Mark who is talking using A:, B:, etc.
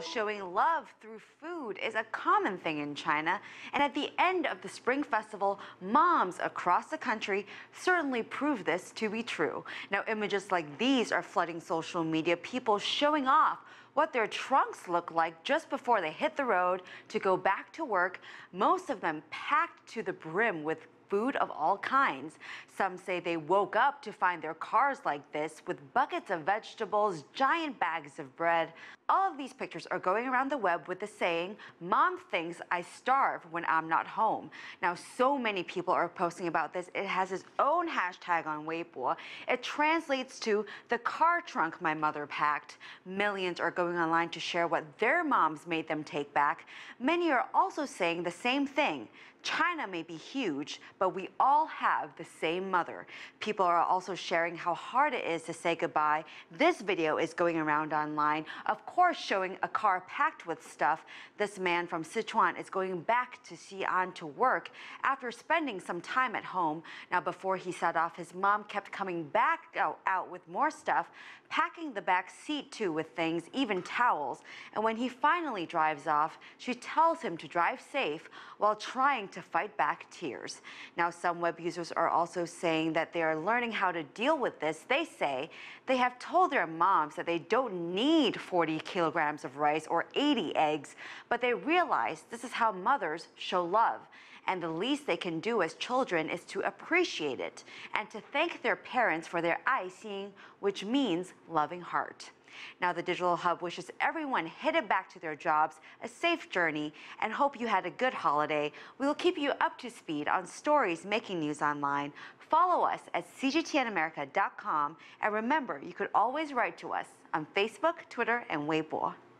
A: showing love through food is a common thing in China, and at the end of the Spring Festival, moms across the country certainly prove this to be true. Now, images like these are flooding social media, people showing off what their trunks look like just before they hit the road to go back to work, most of them packed to the brim with food of all kinds. Some say they woke up to find their cars like this with buckets of vegetables, giant bags of bread. All of these pictures are going around the web with the saying, "Mom thinks I starve when I'm not home." Now, so many people are posting about this. It has its own hashtag on Weibo. It translates to "the car trunk my mother packed." Millions are going online to share what their moms made them take back. Many are also saying the same thing. China may be huge, but we all have the same mother. People are also sharing how hard it is to say goodbye. This video is going around online, of course showing a car packed with stuff. This man from Sichuan is going back to Xi'an to work after spending some time at home. Now, before he set off, his mom kept coming back out with more stuff, packing the back seat too with things, even towels. And when he finally drives off, she tells him to drive safe while trying to fight back tears. Now, some web users are also saying that they are learning how to deal with this. They say they have told their moms that they don't need 40 kilograms of rice or 80 eggs, but they realize this is how mothers show love. And the least they can do as children is to appreciate it and to thank their parents for their eye-seeing, which means loving heart. Now, the Digital Hub wishes everyone headed back to their jobs a safe journey and hope you had a good holiday. We will keep you up to speed on stories making news online. Follow us at CGTNAmerica.com, and remember, you could always write to us on Facebook, Twitter, and Weibo.